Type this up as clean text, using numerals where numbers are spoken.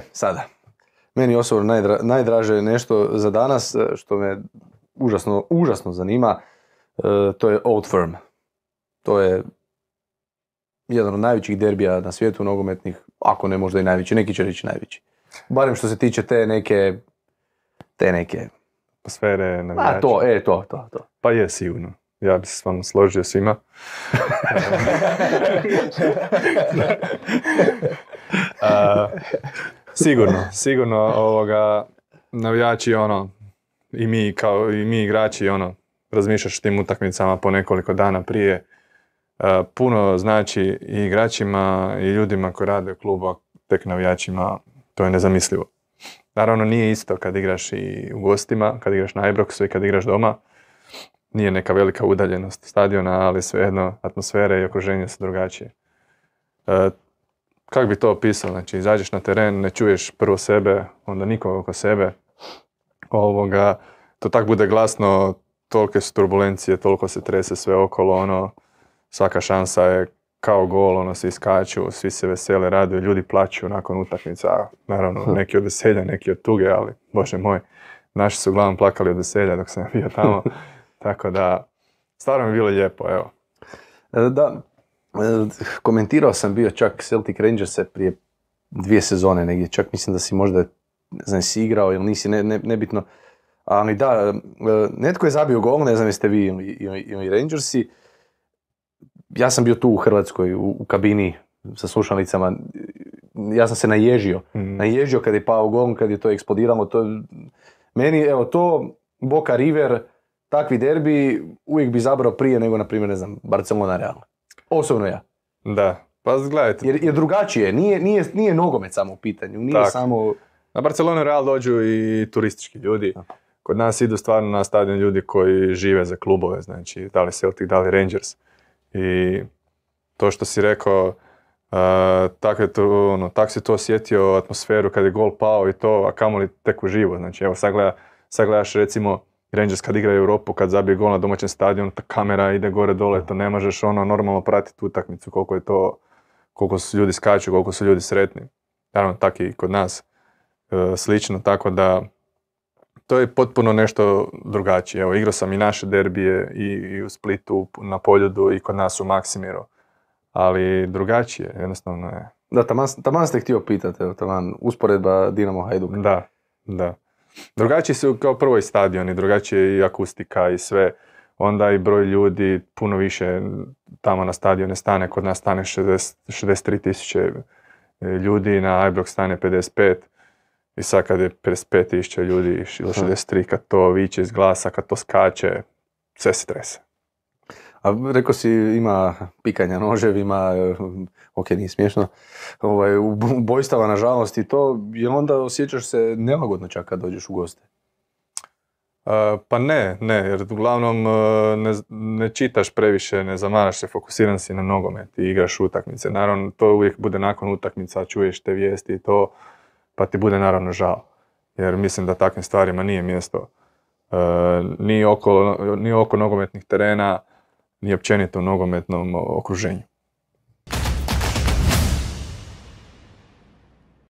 sada. Meni osobno najdraže nešto za danas, što me užasno zanima, to je Old Firm. To je jedan od najvećih derbija na svijetu nogometnih, ako ne možda i najveći, neki će reći najveći. Barem što se tiče te neke atmosfere, navijača. To. Pa je, sigurno. Ja bi se s vama složio svima. Sigurno navijači i mi igrači razmišljaš o tim utakmicama po nekoliko dana prije. Puno znači i igračima i ljudima koji rade u klubu, tek navijačima, to je nezamislivo. Naravno nije isto kad igraš i u gostima, kad igraš na Ibroxu i kad igraš doma. Nije neka velika udaljenost stadiona, ali svejedno atmosfera i okruženje su drugačije. Kako bi to opisao? Znači, izađeš na teren, ne čuješ prvo sebe, onda nikoga oko sebe. To tak bude glasno, tolike su turbulencije, toliko se trese sve okolo, svaka šansa je kao gol, svi skaču, svi se vesele, raduju, ljudi plaću nakon utakmica. Naravno, neki od veselja, neki od tuge, ali, bože moj, naši su uglavnom plakali od veselja dok sam bio tamo. Tako da, stvarno mi je bilo lijepo, evo. Da, komentirao sam bio čak Celtic Rangerse prije 2 sezone negdje, čak mislim da si možda, ne znam, si igrao ili nisi, nebitno. Ali da, netko je zabio gol, ne znam jeste vi ili Rangersi. Ja sam bio tu u Hrvatskoj, u kabini sa slušalicama, ja sam se naježio kad je pao gol, kad je to eksplodiralo. Meni, evo to, Boca River, takvi derbi uvijek bi zabrao prije nego, na primjer, ne znam, Barcelona Real. Osobno ja. Da, pa gledajte. Jer drugačije, nije nogomet samo u pitanju, nije tak. samo... Na Barcelona Real dođu i turistički ljudi. Kod nas idu stvarno na stadion ljudi koji žive za klubove, znači da li Celtic, da li Rangers. I to što si rekao, tak si to osjetio atmosferu kad je gol pao i to, a kamoli tek uživo. Znači evo sad gledaš recimo Rangers kad igra Europu, kad zabije gol na domaćem stadionu, ta kamera ide gore dole, to ne možeš normalno pratiti utakmicu, koliko su ljudi skaču, koliko su ljudi sretni. Naravno, tako i kod nas slično, tako da to je potpuno nešto drugačije. Evo, igrao sam i naše derbije i u Splitu, na Poljudu i kod nas u Maksimiru, ali drugačije, jednostavno je. Da, taman ste htio pitati, usporedba Dinamo Hajduk. Da. Drugačiji su kao prvo i stadioni, drugačije i akustika i sve. Onda i broj ljudi, puno više tamo na stadione stane, kod nas stane 63,000 ljudi, na Ibrox stane 55. I sad kad je 55,000 ljudi ili 63, kad to viče iz glasa, kad to skače, sve se trese. A rekao si ima pikanja noževima, ok, nije smiješno, ubojstava nažalost i to, je onda osjećaš se nelagodno čak kad dođeš u goste? Pa ne, jer uglavnom ne čitaš previše, ne zamaraš se, fokusiran si na nogomet i igraš utakmice. Naravno, to uvijek bude nakon utakmica, čuješ te vijesti i to, pa ti bude naravno žao. Jer mislim da takvim stvarima nije mjesto ni oko nogometnih terena, ni općenito u nogometnom okruženju.